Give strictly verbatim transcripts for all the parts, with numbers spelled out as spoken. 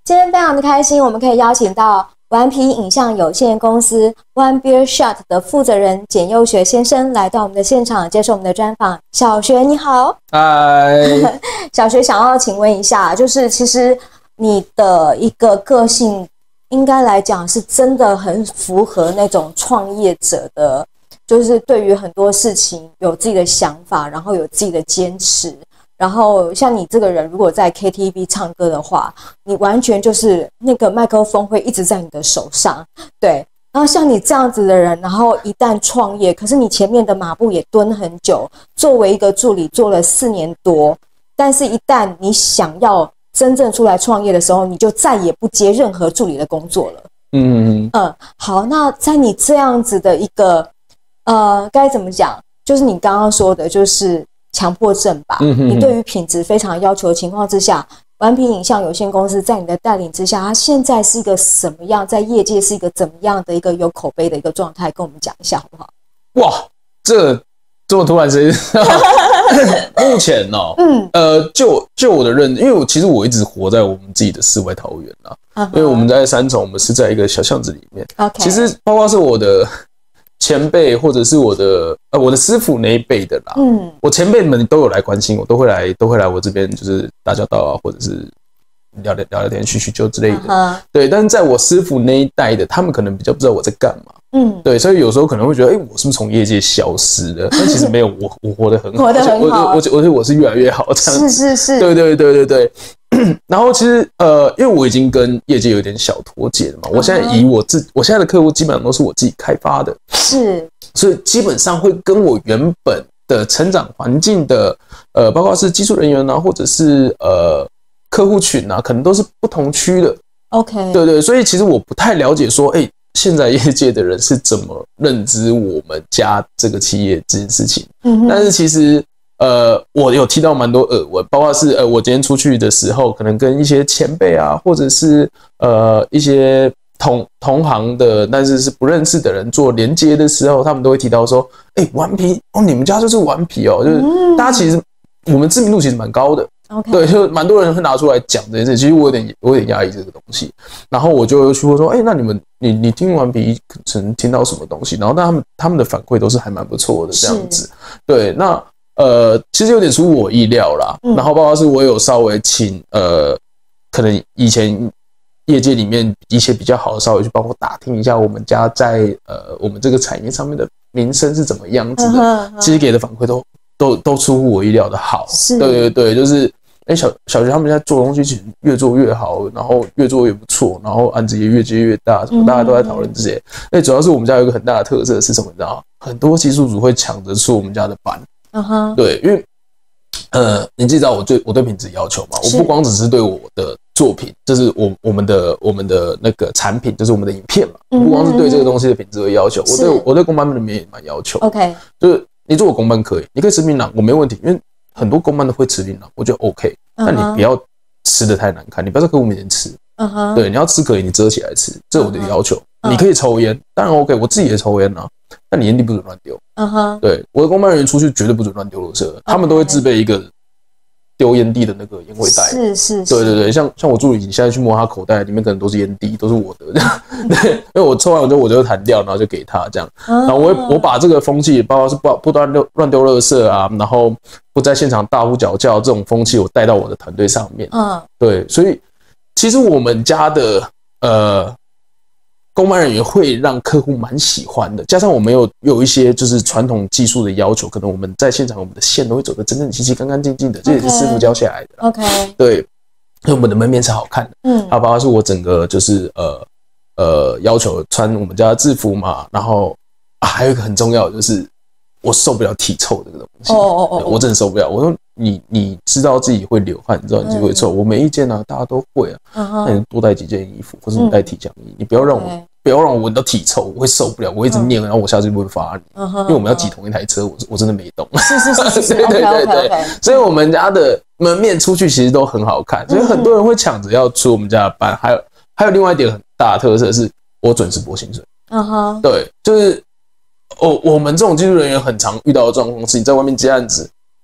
今天非常的开心，我们可以邀请到顽皮影像有限公司 One Beer Shot 的负责人简佑学先生来到我们的现场接受我们的专访。小学你好。 嗨。 小学想要请问一下，就是其实你的一个个性应该来讲是真的很符合那种创业者的，就是对于很多事情有自己的想法，然后有自己的坚持。然后像你这个人如果在 K T V 唱歌的话，你完全就是那个麦克风会一直在你的手上，对。然后像你这样子的人，然后一旦创业，可是你前面的马步也蹲很久，作为一个助理做了四年多，但是一旦你想要真正出来创业的时候，你就再也不接任何助理的工作了。嗯嗯嗯，好，那在你这样子的一个呃，该怎么讲？就是你刚刚说的，就是强迫症吧。嗯哼哼，你对于品质非常要求的情况之下，顽皮影像有限公司在你的带领之下，它现在是一个什么样？在业界是一个怎么样的一个有口碑的一个状态？跟我们讲一下好不好？ 哇，这这么突然之间，目前哦，嗯，呃，就就我的认知，因为我其实我一直活在我们自己的世外桃源啦， uh -huh. 因为我们在三重，我们是在一个小巷子里面。Okay. 其实包括是我的前辈或者是我的呃我的师傅那一辈的啦，嗯，我前辈们都有来关心我，都会来都会来我这边就是打交道啊，或者是聊聊聊聊天叙叙旧之类的。Uh -huh. 对，但是在我师傅那一代的，他们可能比较不知道我在干嘛。嗯，对，所以有时候可能会觉得，哎、欸，我是不是从业界消失了？但其实没有，我我活得很好， 活得很好， 我我我我我是越来越好，这样子。 是是是， 对对对对对。然后其实呃，因为我已经跟业界有点小脱节了嘛，我现在以我自我现在的客户基本上都是我自己开发的， 是， 所以基本上会跟我原本的成长环境的呃，包括是技术人员啊，或者是呃客户群啊，可能都是不同区的。 OK， 对对，所以其实我不太了解说，哎、欸。现在业界的人是怎么认知我们家这个企业这件事情？嗯，但是其实呃，我有提到蛮多耳闻，包括是呃，我今天出去的时候，可能跟一些前辈啊，或者是呃一些同同行的，但是是不认识的人做连接的时候，他们都会提到说，哎、欸，顽皮哦，你们家就是顽皮哦，就是大家其实我们知名度其实蛮高的。 Okay. 对，就蛮多人会拿出来讲这件事，其实我有点我有点压抑这个东西，然后我就去问说，哎、欸，那你们你你听顽皮可能听到什么东西？然后他们他们的反馈都是还蛮不错的这样子。对，那呃其实有点出乎我意料啦。嗯、然后包括是我有稍微请呃可能以前业界里面一些比较好的稍微去帮我打听一下我们家在呃我们这个产业上面的名声是怎么样子的， uh -huh. 其实给的反馈都都都出乎我意料的好。 是， 对对对，就是。哎、欸，小小学他们现在做东西其实越做越好，然后越做越不错，然后案子也越接越大，什么大家都在讨论这些。哎、欸，主要是我们家有一个很大的特色是什么？你知道吗？很多技术组会抢着出我们家的班。嗯哼，对，因为呃，你知道我对我对品质要求嘛，我不光只是对我的作品，就是我我们的我们的那个产品，就是我们的影片嘛，嗯、不光是对这个东西的品质有要求，我对我对公班里面也蛮要求。 OK， 就是你做我公班可以，你可以吃槟榔，我没问题，因为。很多公班都会吃槟榔，我觉得 OK， 但你不要吃的太难看，你不要在客户面前吃。Uh -huh. 对，你要吃可以，你遮起来吃，这是我的要求。Uh -huh. 你可以抽烟，当然 OK， 我自己也抽烟啊，但你烟蒂不准乱丢。Uh -huh. 对，我的公班人员出去绝对不准乱丢垃圾， uh -huh. 他们都会自备一个丢烟蒂的那个烟灰袋。 是是， 对对对，像像我助理，你现在去摸他口袋，里面可能都是烟蒂，都是我的。对，因为我抽完之后我就弹掉，然后就给他这样。然后我我把这个风气，包括是不不断乱丢垃圾啊，然后不在现场大呼小叫这种风气，我带到我的团队上面。嗯，对，所以其实我们家的呃公班人员会让客户蛮喜欢的，加上我们有有一些就是传统技术的要求，可能我们在现场我们的线都会走得整整齐齐、干干净净的，这也是师傅教下来的。 OK， 对，所以我们的门面是好看的。嗯，还有包括是我整个就是呃呃要求穿我们家的制服嘛，然后、啊、还有一个很重要的就是我受不了体臭这个东西。哦哦哦，我真的受不了。我说你你知道自己会流汗，你知道你自己会臭，嗯、我每一件啊大家都会啊，那、嗯、你多带几件衣服，或者你带体降衣，嗯、你不要让我。Okay. 不要让我闻到体臭，我会受不了，我一直念，然后我下次就会罚你，嗯、因为我们要挤同一台车，我我真的没动。 是是是是， 对对对对， okay, okay, okay. 所以我们家的门面出去其实都很好看，所以很多人会抢着要出我们家的班。还有还有另外一点很大的特色是，我准时拨薪水。嗯哼，对，就是我我们这种技术人员很常遇到的状况是，你在外面接案子，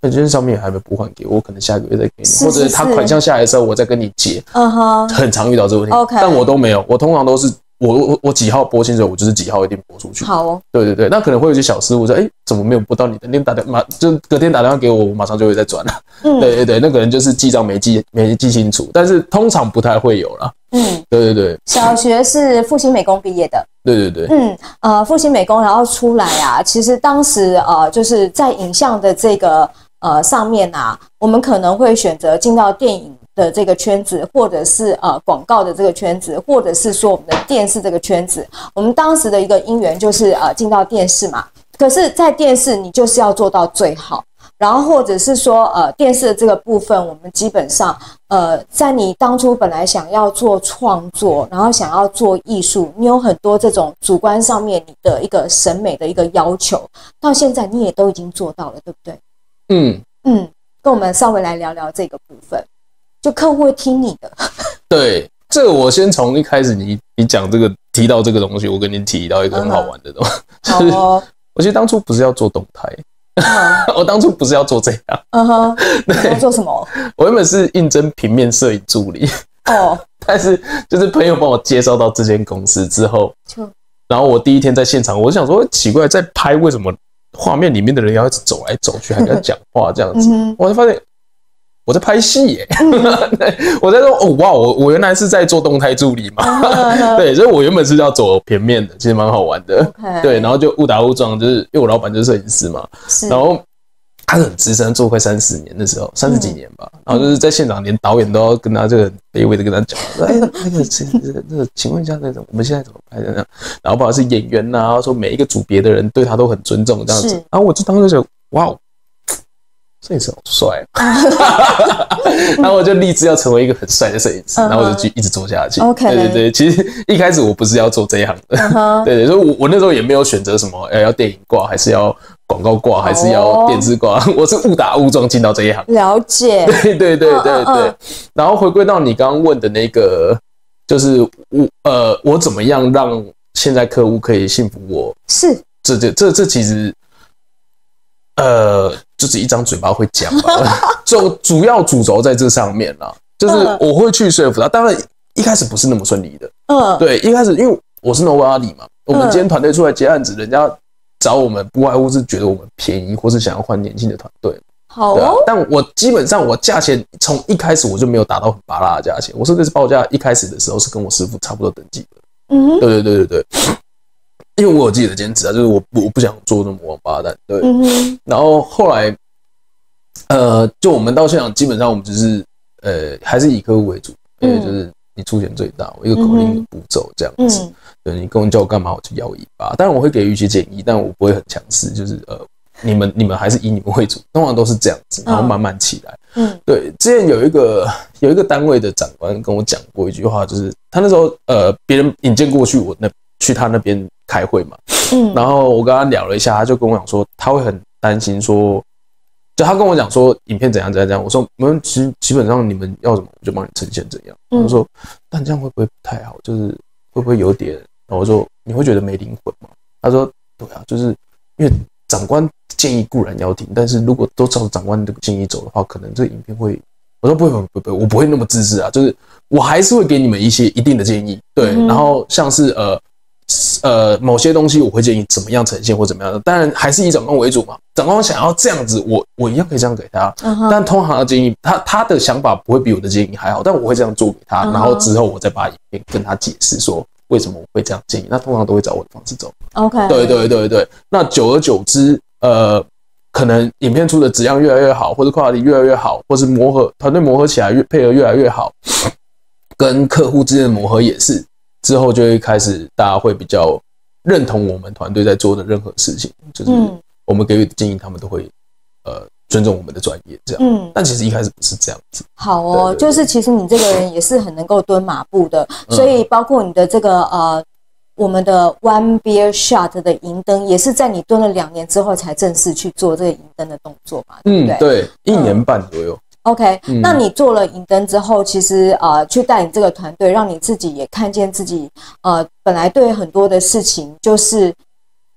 那今天上面还没补款给我，我可能下个月再给你，是是是，或者他款项下来的时候我再跟你结。嗯哼，很常遇到这个问题。Okay. 但我都没有，我通常都是我我我几号拨薪水，我就是几号一定拨出去。 好哦， 对对对，那可能会有些小失误，说哎、欸、怎么没有拨到你的？你打电话就隔天打电话给我，我马上就会再转了。嗯，对对对，那可能就是记账没记没记清楚，但是通常不太会有啦。嗯，对对对， 小学是复兴美工毕业的。 对对对， 嗯，呃，复兴美工然后出来啊，其实当时呃就是在影像的这个呃上面啊，我们可能会选择进到电影的这个圈子，或者是呃广告的这个圈子，或者是说我们的电视这个圈子。我们当时的一个因缘就是呃进到电视嘛，可是，在电视你就是要做到最好。然后或者是说，呃，电视的这个部分，我们基本上，呃，在你当初本来想要做创作，然后想要做艺术，你有很多这种主观上面你的一个审美的一个要求，到现在你也都已经做到了，对不对？嗯嗯，跟我们稍微来聊聊这个部分，就客户会听你的。对， 这个我先从一开始你你讲这个提到这个东西，我跟你提到一个很好玩的东西，嗯、就是、哦、我其实当初不是要做动态。Uh-huh. 我当初不是要做这样，嗯哼， 你要做什么？ 我原本是应征平面摄影助理，哦， oh. 但是就是朋友帮我介绍到这间公司之后，然后我第一天在现场，我就想说奇怪，在拍为什么画面里面的人要一直走来走去，还要讲话这样子，我就发现我在拍戏耶，我在说哦哇，我我原来是在做动态助理嘛， uh-huh. 对，所以我原本是要走平面的，其实蛮好玩的， okay. 对，然后就误打误撞，就是因为我老板就是摄影师嘛，然后他很资深，做快三十年的时候，三十几年吧，嗯、然后就是在现场连导演都要跟他这个很卑微的跟他讲，哎，那个那个，请问一下那种我们现在怎么拍的？然后不管是演员呐、啊，说每一个组别的人对他都很尊重这样子，然后我就当时就想，哇哦。摄影师好帅、啊，然后我就立志要成为一个很帅的摄影师， uh-huh. 然后我就一直做下去。Okay. 对对对，其实一开始我不是要做这一行的， uh-huh. 对对，所以我我那时候也没有选择什么，哎，要電影掛，還是要廣告掛，還是要電視掛， oh. 我是誤打誤撞進到這一行。 了解， 對對對對對。Uh-uh. 然後回歸到你剛剛問的那個，就是我呃，我怎麼樣讓現在客戶可以信服我？是，這這這這其實。呃，就是一張嘴巴會講吧，就主要主軸在這上面啦，就是我會去說服他。當然一開始不是那麼順利的，嗯，對，一開始因為我是 nobody 嘛，我們今天團隊出來接案子，人家找我們不外乎是覺得我們便宜，或是想要換年輕的團隊。好哦、啊，但我基本上我價錢從一開始我就沒有達到很拔辣的價錢，我甚至是報價一開始的時候是跟我師傅差不多等級的。嗯，對對對對對。因為我有自己的堅持啊，就是我我不想做那麼王八蛋，對。嗯、然後後來，呃，就我們到現場，基本上我們就是呃，還是以客戶為主，因為就是你出錢最大，我一個口令的步驟這樣子。嗯、對，你跟我叫我幹嘛，我就搖尾巴。當然我會給予一些建議，但我不會很強勢，就是呃，你們你們還是以你們為主，通常都是這樣子，然後慢慢起來。嗯，對。之前有一個有一個單位的長官跟我講過一句話，就是他那時候呃，別人引薦過去我那去他那邊。開會嘛，嗯，然後我跟他聊了一下，他就跟我講說，他會很擔心說，就他跟我講說，影片怎樣怎樣怎樣，我說，我們其實基本上你們要什麼，我就幫你呈現怎樣。嗯、他說，但這樣會不會不太好？就是會不會有點？然後我說，你會覺得沒靈魂嗎？他說，對啊，就是因為長官建議固然要聽，但是如果都照長官的建議走的話，可能這個影片會，我說不會不會不會，我不會那麼自私啊，就是我還是會給你們一些一定的建議，對，嗯、然後像是呃。呃，某些東西我會建議怎麼樣呈現或怎麼樣的，當然還是以長官為主嘛。長官想要這樣子，我我一樣可以這樣給他。Uh-huh. 但通常的建議，他他的想法不會比我的建議還好，但我會這樣做給他， uh-huh. 然後之後我再把影片跟他解釋說為什麼我會這樣建議。那通常都會找我的方式走。OK， 對對對對。那久而久之，呃，可能影片出的質量越來越好，或者 quality 越來越好，或是磨合團隊磨合起來越配合越來越好，跟客戶之間的磨合也是。之後就會開始，大家會比較認同我們團隊在做的任何事情，就是我們給予的建議，他們都會呃尊重我們的專業，這樣。嗯，但其實一開始不是這樣子。好哦，對對對，就是其實你這個人也是很能夠蹲馬步的，所以包括你的這個呃我們的 One Beer Shot 的銀燈，也是在你蹲了兩年之後才正式去做這個銀燈的動作嘛，對不對？嗯，對，一年半左右。嗯OK，、嗯、那你做了影燈之後，其實呃，去帶領這個團隊，讓你自己也看見自己呃，本來對很多的事情就是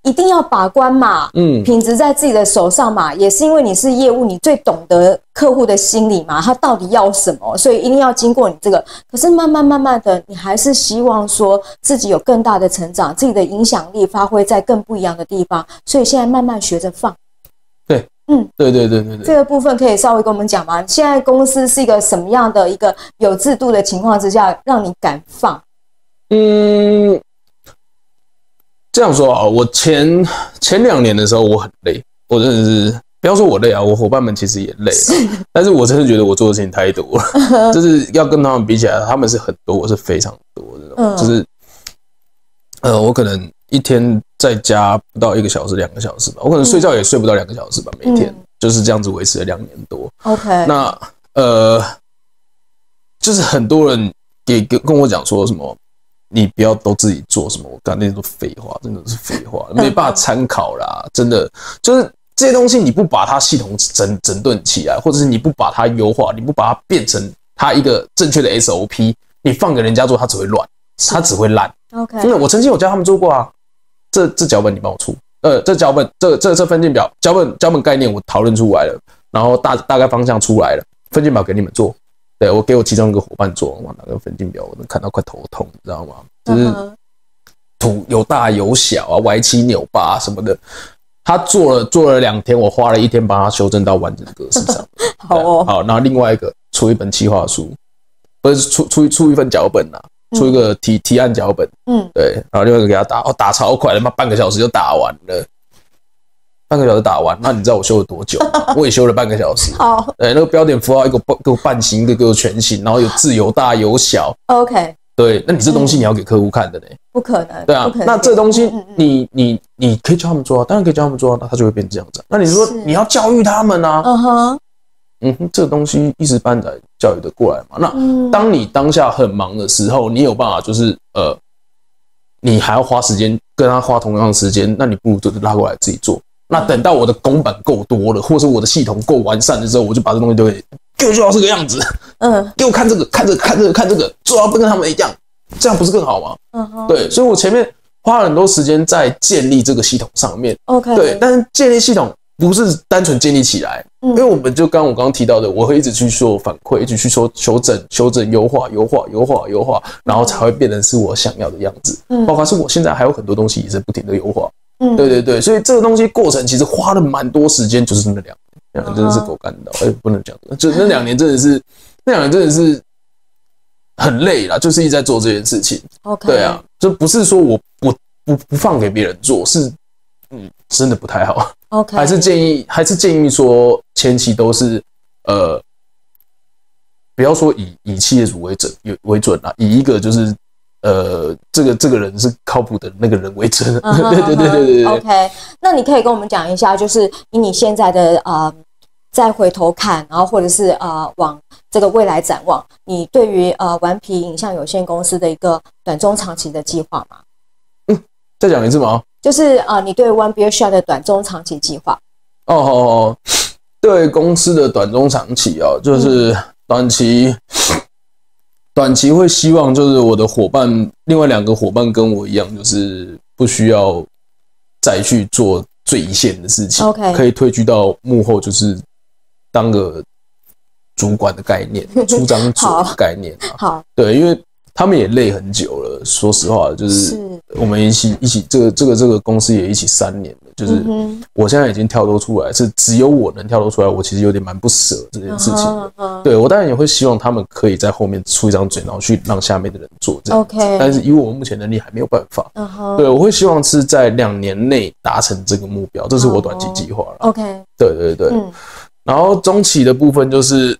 一定要把关嘛，嗯，品质在自己的手上嘛，也是因为你是业务，你最懂得客户的心理嘛，他到底要什么，所以一定要经过你这个。可是慢慢慢慢的，你还是希望说自己有更大的成长，自己的影响力发挥在更不一样的地方，所以现在慢慢学着放。 对，嗯，对对对对对， 这个部分可以稍微跟我们讲吗？现在公司是一个什么样的一个有制度的情况之下，让你敢放？嗯， 这样说啊，我前前两年的时候我很累，我真的是不要说我累啊，我伙伴们其实也累了，但是我真的觉得我做的事情太多了，就是要跟他们比起来，他们是很多，我是非常多的，嗯、就是呃，我可能一天在家不到一个小时、两个小时吧，我可能睡觉也睡不到两个小时吧，每天、嗯、就是这样子维持了两年多。 OK， 那呃，就是很多人也跟我讲说什么，你不要都自己做什么，我刚才那都废话，真的是废话，没办法参考啦，真的就是这些东西你不把它系统整整顿起来，或者是你不把它优化，你不把它变成它一个正确的 S O P， 你放给人家做，它只会乱，它只会烂。 OK， 真的，我曾经有教他们做过啊。这这脚本你帮我出，呃，这脚本这这这分镜表，脚本脚本概念我讨论出来了，然后大大概方向出来了，分镜表给你们做。对，我给我其中一个伙伴做，哇，那个分镜表我能看到快头痛，你知道吗？就是图有大有小啊，歪七扭八什么的。他做了做了两天，我花了一天帮他修正到完整的格式上。 好哦， 好，然后另外一个出一本企划书，不是出出出一份脚本啊。出一个提提案脚本，嗯，对，然后另外一个给他打，哦，打超快，他妈半个小时就打完了，半个小时打完，那你知道我修了多久吗？我也修了半个小时。 好， 对，那个标点符号一个给我半形，一个给我全形，然后有字有大有小。 OK， 对，那你这东西你要给客户看的呢？ 不可能。 对啊，那这东西你你你可以教他们做啊，当然可以教他们做啊，那他就会变这样子。那你说你要教育他们啊？嗯哼。嗯哼，这个东西一时半载教育的过来嘛？那当你当下很忙的时候，你有办法就是呃，你还要花时间跟他花同样的时间，那你不如就拉过来自己做。那等到我的公版够多了，或者是我的系统够完善的时候，我就把这东西丢给你，给我做到这个样子。嗯，给我看这个，看这个，看这个，看这个，做到跟他们一样，这样不是更好吗？嗯哼，对，所以我前面花了很多时间在建立这个系统上面。 OK， 对，但是建立系统不是单纯建立起来。因为我们就刚我刚刚提到的，我会一直去做反馈，一直去说修正、修正、优化、优化、优化、优化，然后才会变成是我想要的样子。嗯，包括是我现在还有很多东西也是不停的优化。嗯，对对对，所以这个东西过程其实花了蛮多时间，就是那两年，两年真的是狗干到，哎，不能讲，就那两年真的是，那两年真的是很累啦，就是一直在做这件事情。 OK， 对啊，就不是说我我不不放给别人做，是嗯，真的不太好。 OK， 还是建议，还是建议说，前期都是呃，不要说以以企业主为准为准啦，以一个就是呃，这个这个人是靠谱的那个人为准。Uh huh, 对对对对对对。 OK， 那你可以跟我们讲一下，就是以你现在的呃，再回头看，然后或者是呃往这个未来展望，你对于呃顽皮影像有限公司的一个短中长期的计划吗？ 嗯，再讲一次吗？ 就是啊、呃，你对 One Beer Shot 的短中长期计划。 哦哦哦，对公司的短中长期啊，就是短期，嗯、短期会希望就是我的伙伴，另外两个伙伴跟我一样，就是不需要再去做最一线的事情 ，OK， 可以退居到幕后，就是当个主管的概念，出张嘴的概念啊。 好， 对，因为他们也累很久了，说实话，就是我们一起一起这个这个这个公司也一起三年了，就是我现在已经跳脱出来，是只有我能跳脱出来，我其实有点蛮不舍这件事情的。Uh huh. 对，我当然也会希望他们可以在后面出一张嘴，然后去让下面的人做这样子。 Okay. 但是以我目前能力还没有办法。Uh huh. 对，我会希望是在两年内达成这个目标，这是我短期计划了。 OK， 对对对。嗯、然后中期的部分就是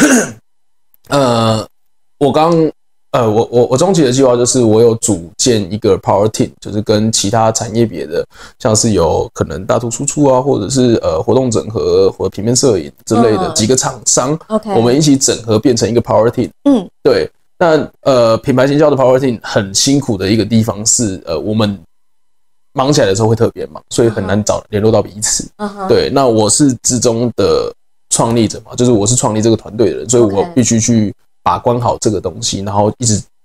呃，我刚。呃，我我我中期的计划就是我有组建一个 Power Team， 就是跟其他产业别的，像是有可能大图输出啊，或者是呃活动整合或者平面摄影之类的几个厂商， OK， 我们一起整合变成一个 Power Team。嗯，对。那呃品牌行销的 Power Team 很辛苦的一个地方是，呃我们忙起来的时候会特别忙，所以很难找联络到彼此。Uh huh. 对，那我是之中的创立者嘛，就是我是创立这个团队的人，所以我必须去把关好这个东西，然后一直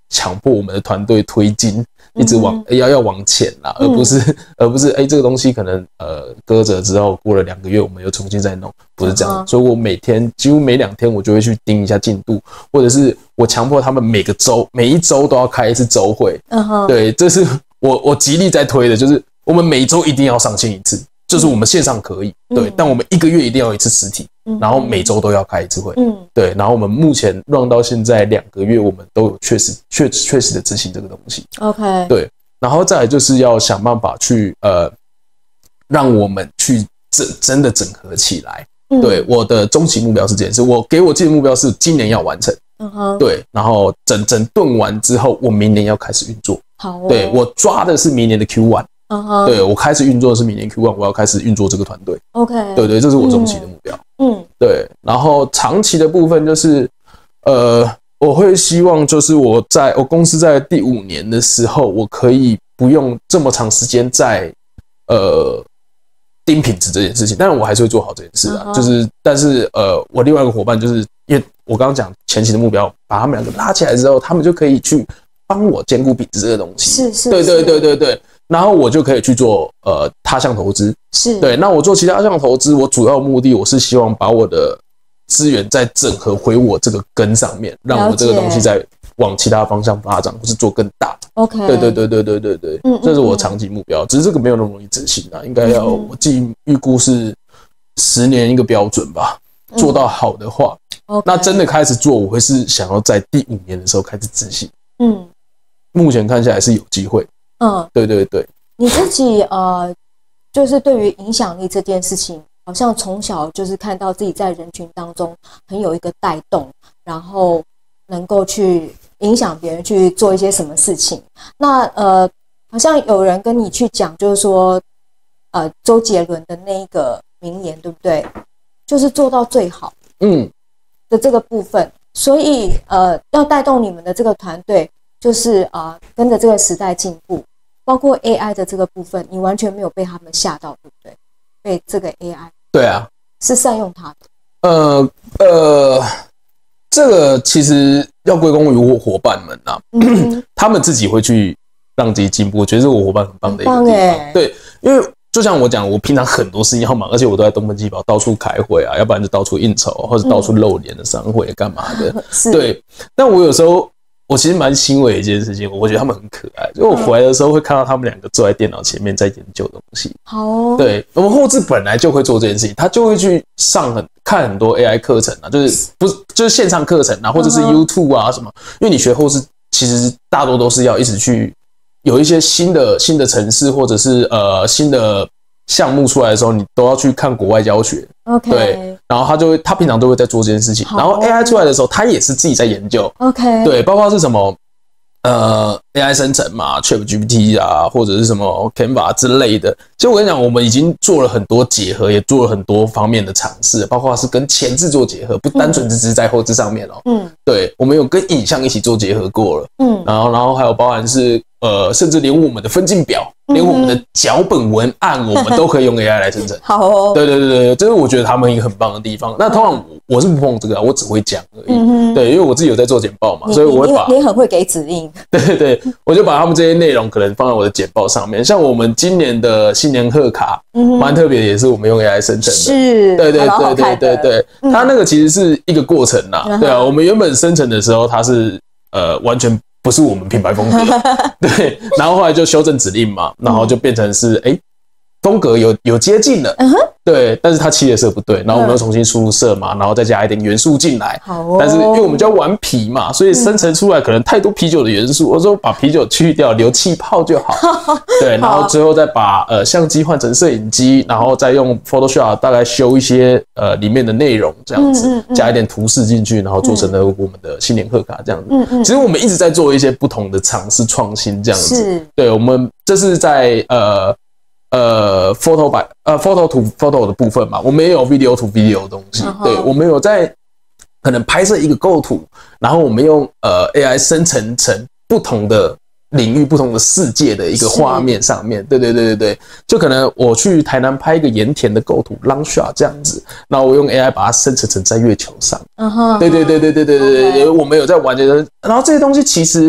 强迫我们的团队推进，一直往、嗯、要要往前啦，而不是、嗯、而不是哎、欸、这个东西可能呃搁着之后过了两个月我们又重新再弄，不是这样。嗯、所以我每天几乎每两天我就会去盯一下进度，或者是我强迫他们每个周每一周都要开一次周会。嗯、对，这是我我极力在推的，就是我们每周一定要上线一次。就是我们线上可以，对，嗯、但我们一个月一定要有一次实体，嗯、然后每周都要开一次会，嗯，对，然后我们目前 run 到现在两个月，我们都有确实确确实的执行这个东西 ，OK， 对，然后再来就是要想办法去呃，让我们去真真的整合起来，嗯、对，我的终极目标是这件事，我给我自己的目标是今年要完成，嗯哼，对，然后整整顿完之后，我明年要开始运作， 好、哦， 对我抓的是明年的 Q 一。Uh-huh. 对，我开始运作的是明年 Q 一，我要开始运作这个团队。 OK， 对对，这是我中期的目标。 嗯， 对。然后长期的部分就是，呃，我会希望就是我在我公司在第五年的时候，我可以不用这么长时间在呃盯品质这件事情，但是我还是会做好这件事啊。Uh-huh. 就是，但是呃，我另外一个伙伴就是因为我刚刚讲前期的目标，把他们两个拉起来之后，他们就可以去帮我兼顾品质这个东西。 是是， 对对对对对。然后我就可以去做呃他项投资， 是对。那我做其他项投资，我主要目的我是希望把我的资源再整合回我这个根上面，让我这个东西再往其他方向发展，或是做更大。 OK， 对对对对对对对，嗯，这是我长期目标。只是这个没有那么容易执行啊，应该要我自己预估是十年一个标准吧。做到好的话， 嗯、 那真的开始做，我会是想要在第五年的时候开始执行。 嗯， 目前看下来是有机会。 嗯， 对对对， 你自己呃，就是对于影响力这件事情，好像从小就是看到自己在人群当中很有一个带动，然后能够去影响别人去做一些什么事情。那呃，好像有人跟你去讲，就是说，呃，周杰伦的那一个名言，对不对？就是做到最好， 嗯， 的这个部分。所以呃，要带动你们的这个团队。就是啊、呃，跟着这个时代进步，包括 A I 的这个部分，你完全没有被他们吓到，对不对？被这个 A I， 对啊， 是善用它的。 呃呃，这个其实要归功于我伙伴们啊，嗯、他们自己会去让自己进步，我觉得是我伙伴很棒的一个地方。对，因为就像我讲，我平常很多事情要忙，而且我都在东奔西跑，到处开会啊，要不然就到处应酬，或者到处露脸的商会干嘛的。 嗯、 对，但我有时候。我其实蛮欣慰的一件事情，我觉得他们很可爱。因为我回来的时候会看到他们两个坐在电脑前面在研究东西。 好、哦， 对，我们后制本来就会做这件事情，他就会去上很看很多 A I 课程啊，就是不是就是线上课程啊，或者是 YouTube 啊什么。因为你学后制其实大多都是要一直去有一些新的新的程式或者是呃新的项目出来的时候，你都要去看国外教学。 OK， 对，然后他就会，他平常都会在做这件事情。然后 A I 出来的时候，他也是自己在研究。 OK， 对，包括是什么呃 A I 生成嘛 ，ChatGPT 啊，或者是什么 Canva 之类的。其实我跟你讲，我们已经做了很多结合，也做了很多方面的尝试，包括是跟前置做结合，不单纯只是在后置上面哦。嗯，对，我们有跟影像一起做结合过了。嗯，然后然后还有包含是呃，甚至连我们的分镜表。连我们的脚本文案，我们都可以用 A I 来生成。 好哦， 对对对对，这是我觉得他们一个很棒的地方。那通常我是不碰这个，我只会讲而已。嗯、对，因为我自己有在做简报嘛，所以我会把你很会给指令。 对对对，我就把他们这些内容可能放在我的简报上面。像我们今年的新年贺卡，蛮、嗯、特别，也是我们用 A I 生成的。 是， 对对对对对对，嗯、它那个其实是一个过程啦。嗯、对啊，我们原本生成的时候，它是呃完全。不是我们品牌风格，对，然后后来就修正指令嘛，然后就变成是哎、欸，风格有有接近了，嗯、对，但是它企业色不对，然后我们又重新输入色嘛，然后再加一点元素进来， 好哦， 但是因为我们就要玩啤嘛，所以生成出来可能太多啤酒的元素，我说把啤酒去掉，留气泡就好，对，然后最后再把呃相机换成摄影机，然后再用 Photoshop 大概修一些呃里面的内容这样子，嗯嗯嗯加一点图示进去，然后做成了我们的新年贺卡这样子。嗯嗯，其实我们一直在做一些不同的尝试创新这样子， 是对，我们这是在呃。呃 ，photo by 呃 photo to photo 的部分嘛，我们也有 video to video 的东西。Uh-huh. 对，我们有在可能拍摄一个构图，然后我们用呃 A I 生成成不同的领域、不同的世界的一个画面上面。对对对对对，就可能我去台南拍一个盐田的构图 long shot 这样子，然后我用 A I 把它生成成在月球上。嗯哼，对对对对对对对对， okay. 我们有在玩这个，然后这些东西其实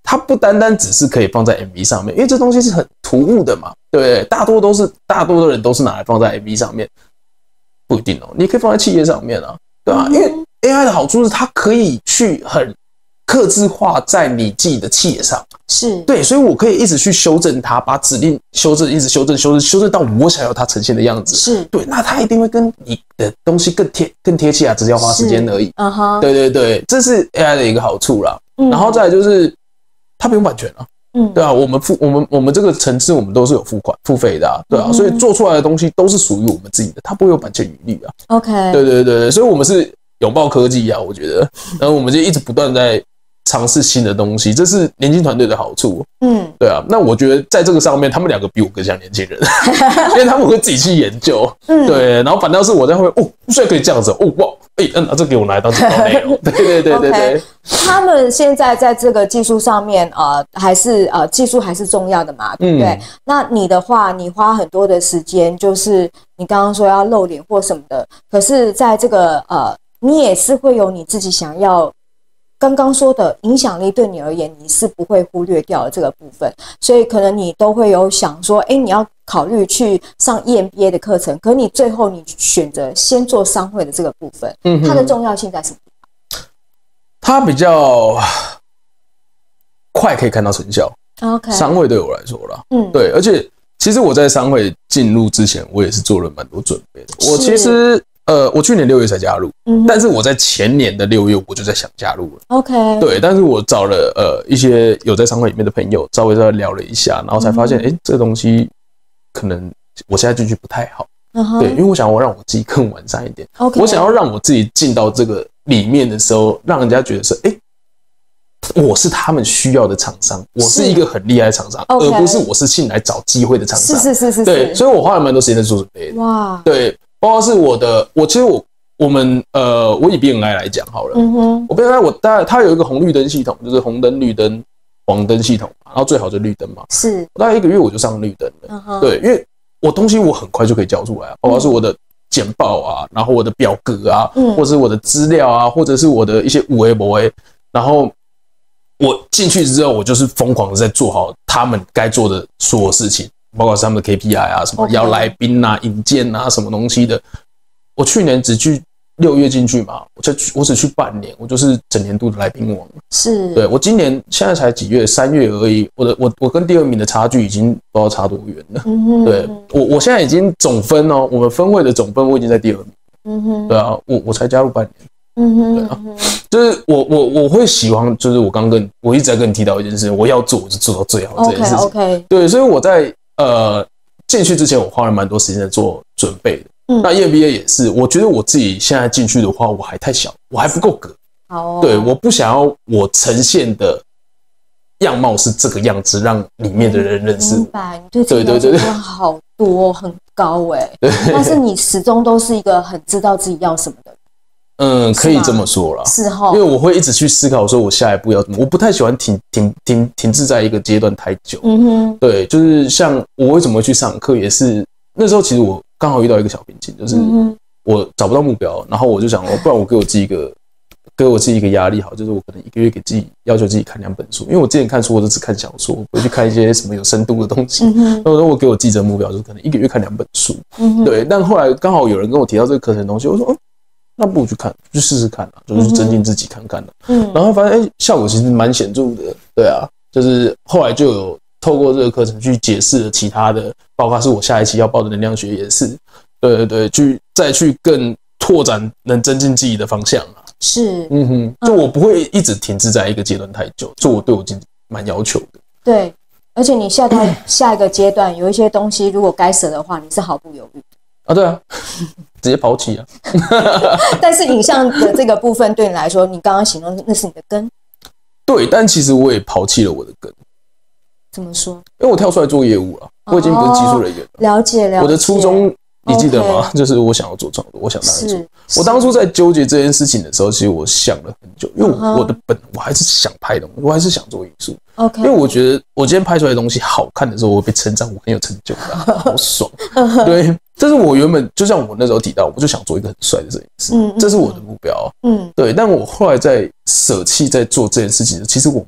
它不单单只是可以放在 M V 上面，因为这东西是很突兀的嘛，对不对？大多都是大多的人都是拿来放在 M V 上面，不一定哦，你可以放在企业上面啊，对吧？因为 A I 的好处是它可以去很客制化在你自己的企业上， 是对，所以我可以一直去修正它，把指令修正，一直修正、修正、修正到我想要它呈现的样子。 是对，那它一定会跟你的东西更贴、更贴切啊，只是要花时间而已。 嗯哼， 对对对，这是 A I 的一个好处啦。 嗯、 然后再来就是它不用版权啊。嗯，对啊，我们付我们我们这个层次我们都是有付款付费的啊，对啊，嗯、所以做出来的东西都是属于我们自己的，它不会有版权余地啊。 OK， 对对对对，所以我们是拥抱科技啊，我觉得，然后我们就一直不断在尝试新的东西，这是年轻团队的好处。嗯，对啊，那我觉得在这个上面，他们两个比我更像年轻人，因为他们会自己去研究。嗯，对，然后反倒是我在后面，哦，虽然可以这样子，哦哇，哎、欸，嗯，这给我拿来当指导内容。对对对对对。 Okay, 他们现在在这个技术上面，呃，还是呃，技术还是重要的嘛，对不对？嗯、那你的话，你花很多的时间，就是你刚刚说要露脸或什么的，可是在这个呃，你也是会有你自己想要。刚刚说的影响力对你而言，你是不会忽略掉的这个部分，所以可能你都会有想说，哎，你要考虑去上 E M B A 的课程，可你最后你选择先做商会的这个部分，嗯，它的重要性在什么？ 它比较快可以看到成效。 OK， 商会对我来说啦， 嗯， 对，而且其实我在商会进入之前，我也是做了蛮多准备的。我其实。呃，我去年六月才加入，嗯，但是我在前年的六月我就在想加入了。 OK， 对，但是我找了呃一些有在商会里面的朋友，稍微再聊了一下，然后才发现，哎、嗯欸，这个东西可能我现在进去不太好。Uh-huh. 对，因为我想要让我自己更完善一点。Okay. 我想要让我自己进到这个里面的时候，让人家觉得是，哎、欸，我是他们需要的厂商，我是一个很厉害的厂商， okay. 而不是我是进来找机会的厂商。 是是是是。 对，所以我花了蛮多时间在做准备的。哇，对。包括是我的，我其实我我们呃，我以 B N I 来讲好了，嗯哼，我 B N I 我大概它有一个红绿灯系统，就是红灯、绿灯、黄灯系统，然后最好就绿灯嘛。 是， 我大概一个月我就上绿灯了，嗯哼，对，因为我东西我很快就可以交出来啊，包括是我的简报啊，然后我的表格啊，嗯，或者是我的资料啊，或者是我的一些五 A 博 A， 然后我进去之后，我就是疯狂的在做好他们该做的所有事情。包括是他们的 K P I 啊，什么邀来宾啊、引荐啊，什么东西的。我去年只去六月进去嘛，我才我只去半年，我就是整年度的来宾王。 是， 对我今年现在才几月，三月而已。我的我我跟第二名的差距已经不知道差多远了。嗯哼，对我我现在已经总分哦，我们分会的总分我已经在第二名。嗯哼，对啊，我我才加入半年。嗯哼，对啊，就是我我我会喜欢，就是我刚跟我一直在跟你提到一件事，我要做我就做到最好这件事情。 OK OK， 对，所以我在。呃，进去之前我花了蛮多时间在做准备的。嗯，那 E M B A 也是，我觉得我自己现在进去的话，我还太小，我还不够格。 好、哦， 对，我不想要我呈现的样貌是这个样子，让里面的人认识我。 明白，你对这个要求好多，很高哎、欸。但是你始终都是一个很知道自己要什么的人。 嗯，可以这么说啦， 是齁， 因为我会一直去思考，说我下一步要怎么。我不太喜欢停停停停滞在一个阶段太久。嗯哼，对，就是像我为什么会去上课，也是那时候其实我刚好遇到一个小瓶颈，就是我找不到目标，然后我就想，不然我给我自己一个给我自己一个压力，好，就是我可能一个月给自己要求自己看两本书，因为我之前看书我都只看小说，我不会去看一些什么有深度的东西。嗯、然后我给我自己的目标就是可能一个月看两本书。嗯、对，但后来刚好有人跟我提到这个课程的东西，我说，嗯。那不如去看，去试试看啊，就是增进自己看看的、啊。嗯，然后发现哎、欸，效果其实蛮显著的。对啊，就是后来就有透过这个课程去解释了其他的，包括是我下一期要报的能量学也是。对对对，去再去更拓展能增进自己的方向啊。 是， 嗯哼，就我不会一直停滞在一个阶段太久，这我对我自己蛮要求的。 对，而且你下到下一个阶段，有一些东西如果该舍的话，你是毫不犹豫的。 啊，对啊，直接抛弃啊！ 但是影像的这个部分对你来说，你刚刚形容那是你的根。 对，但其实我也抛弃了我的根。 怎么说？ 因为我跳出来做业务了，我已经不是技术人员了。 了解了解。 我的初衷你记得吗？ Okay. 就是我想要做创作，我想当然做。我当初在纠结这件事情的时候，其实我想了很久，因为我的本我还是想拍东西，我还是想做艺术。 OK， 因为我觉得我今天拍出来的东西好看的时候，我会被称赞，我很有成就感，好爽。对，这是我原本就像我那时候提到，我就想做一个很帅的摄影师，嗯，这是我的目标。嗯，对。但我后来在舍弃在做这件事情，其实我蛮难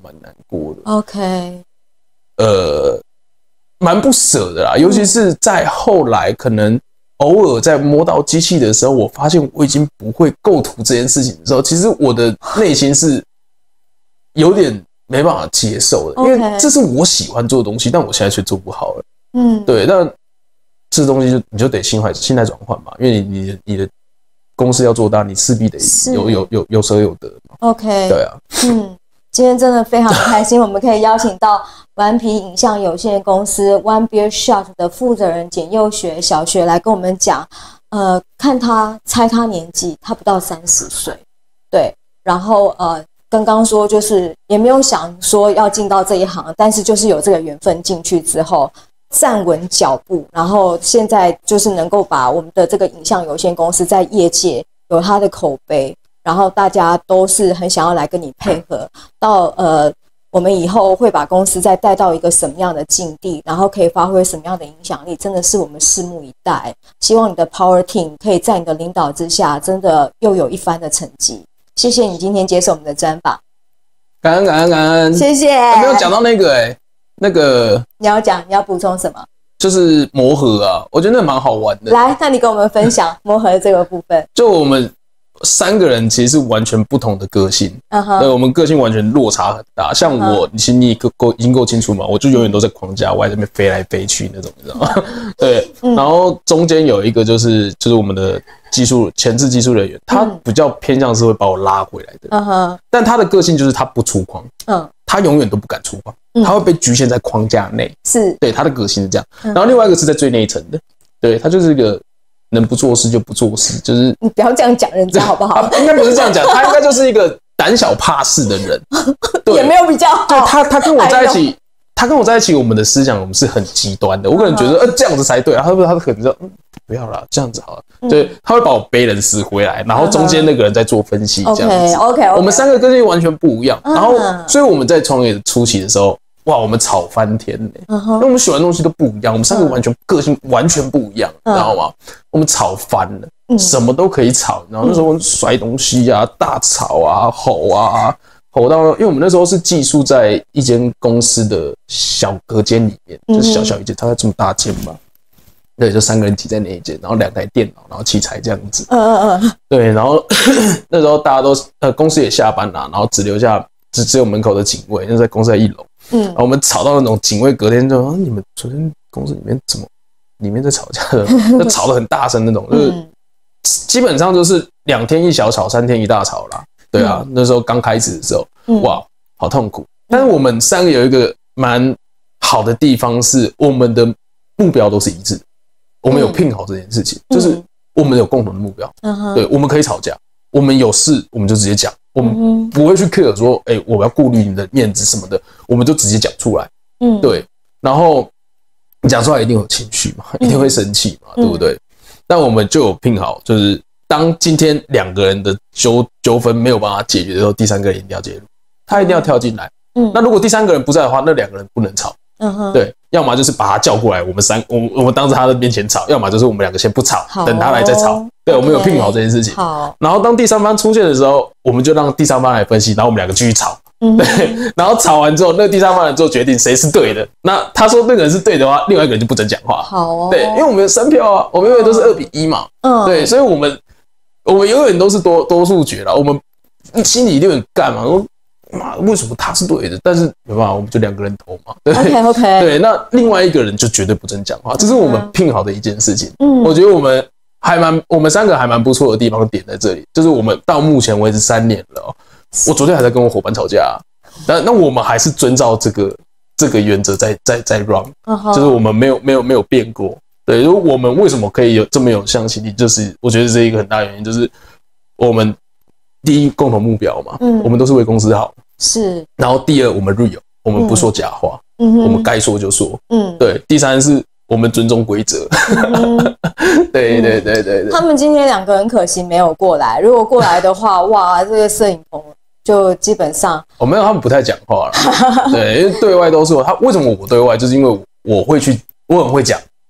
过的。 OK， 呃，蛮不舍的啦，尤其是在后来可能偶尔在摸到机器的时候，我发现我已经不会构图这件事情的时候，其实我的内心是有点没办法接受的， okay. 因为这是我喜欢做的东西，但我现在却做不好了。嗯，对，但这东西就你就得心怀心态转换嘛，因为你你的你的公司要做大，你势必得有有有有舍有得嘛。OK， 对啊， 嗯，今天真的非常开心，我们可以邀请到顽皮影像有限公司 One Beer Shot 的负责人简佑学小学来跟我们讲，呃，看他猜他年纪，他不到三十岁，对，然后呃。刚刚说就是也没有想说要进到这一行，但是就是有这个缘分进去之后站稳脚步，然后现在就是能够把我们的这个影像有限公司在业界有它的口碑，然后大家都是很想要来跟你配合，到呃我们以后会把公司再带到一个什么样的境地，然后可以发挥什么样的影响力，真的是我们拭目以待。希望你的 Power Team 可以在你的领导之下真的又有一番的成绩。谢谢你今天接受我们的专访， 感恩感恩感恩， 谢谢。 没有讲到那个哎、欸，那个你要讲，你要补充什么？ 就是磨合啊，我觉得那蛮好玩的。 来，那你跟我们分享磨合的这个部分。 就我们三个人其实是完全不同的个性，嗯哼，对，我们个性完全落差很大。像我，其实你够够已经够清楚嘛，我就永远都在框架外这边飞来飞去那种，你知道吗？对，然后中间有一个就是就是我们的技术前置技术人员，他比较偏向是会把我拉回来的，嗯哼，但他的个性就是他不出框，嗯，他永远都不敢出框，他会被局限在框架内，是对他的个性是这样。然后另外一个是在最内层的，对他就是一个。能不做事就不做事，就是你不要这样讲人家好不好？ 应该不是这样讲，他应该就是一个胆小怕事的人， 对，也没有比较好。 对他，他跟我在一起，他跟我在一起，我们的思想我们是很极端的。我可能觉得，呃，这样子才对，然后他可能说，嗯，不要啦，这样子好了。对，他会把我背人死回来，然后中间那个人在做分析，这样子。 OK， 我们三个个性完全不一样。然后，所以我们在创业初期的时候。哇，我们吵翻天呢、欸！ Uh-huh. 因为我们喜欢的东西都不一样，我们三个完全个性完全不一样，你、uh-huh. 知道吗？我们吵翻了，嗯、什么都可以吵。然后那时候摔东西啊、大吵啊、吼啊，吼到，因为我们那时候是寄宿在一间公司的小隔间里面，就是小小一间，大概这么大间吧。对，就三个人挤在那一间，然后两台电脑，然后器材这样子。嗯嗯嗯。对，然后那时候大家都呃公司也下班了，然后只留下只只有门口的警卫，那在公司在一楼。嗯，然后我们吵到那种警卫隔天就说、啊：“你们昨天公司里面怎么里面在吵架的？就吵得很大声那种，就是基本上就是两天一小吵，三天一大吵啦。对啊，嗯、那时候刚开始的时候，哇，好痛苦。但是我们三个有一个蛮好的地方是，我们的目标都是一致的，我们有拼好这件事情，嗯、就是我们有共同的目标。嗯、对，我们可以吵架，我们有事我们就直接讲。”我们不会去 care 说，哎、欸，我要顾虑你的面子什么的，我们就直接讲出来。嗯，对。然后讲出来一定有情绪嘛，一定会生气嘛，嗯、对不对？但我们就有拼好，就是当今天两个人的纠纠纷没有办法解决的时候，第三个人一定要介入，他一定要跳进来。嗯，那如果第三个人不在的话，那两个人不能吵。嗯哼，对，要么就是把他叫过来，我们三我我们当着他的面前吵，要么就是我们两个先不吵，哦、等他来再吵。对，我们有拼好这件事情。好，然后当第三方出现的时候，我们就让第三方来分析，然后我们两个继续吵。嗯，对，然后吵完之后，那个第三方人做决定谁是对的。那他说那个人是对的话，另外一个人就不准讲话。好哦，对，因为我们有三票啊，我们永远都是二比一嘛。嗯，对，所以我们我们永远都是多多数决了。我们心里一定很干嘛，说妈为什么他是对的？但是没办法，我们就两个人投嘛。对 ，OK OK。 对，那另外一个人就绝对不准讲话，这是我们拼好的一件事情。嗯，我觉得我们。还蛮，我们三个还蛮不错的地方点在这里，就是我们到目前为止三年了、喔，我昨天还在跟我伙伴吵架、啊，那那我们还是遵照这个这个原则在在在 run，、uh-huh. 就是我们没有没有没有变过。对，如果我们为什么可以有这么有向心力，就是我觉得这一个很大的原因，就是我们第一共同目标嘛，嗯，我们都是为公司好，是。然后第二，我们 real， 我们不说假话，嗯，我们该说就说，嗯，对。第三是。我们尊重规则，嗯、对对对对对。 他们今天两个很可惜没有过来，如果过来的话，哇，这个摄影棚就基本上…… 哦，没有，他们不太讲话了。对，因为对外都是我。他为什么我对外，就是因为我会去，我很会讲，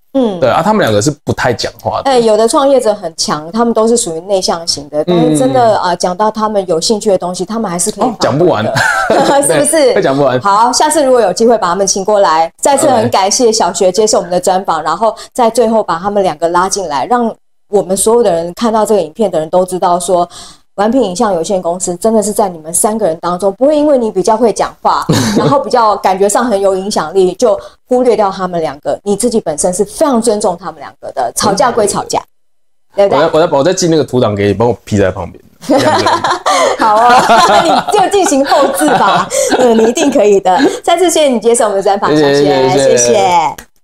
嗯，对啊，他们两个是不太讲话的。 哎、欸，有的创业者很强，他们都是属于内向型的，但是真的啊，讲、呃、到他们有兴趣的东西，他们还是可以讲、哦、不完， 是不是？ 会讲不完。 好，下次如果有机会把他们请过来，再次很感谢小学接受我们的专访，然后在最后把他们两个拉进来，让我们所有的人看到这个影片的人都知道说。玩品影像有限公司真的是在你们三个人当中，不会因为你比较会讲话，然后比较感觉上很有影响力，就忽略掉他们两个。你自己本身是非常尊重他们两个的，吵架归吵架，对不对？ 我再我再我再寄那个图档给你，帮我 P 在旁边。 好啊，你就进行后制吧，嗯，你一定可以的。再次谢谢你接受我们的专访，小学，谢谢。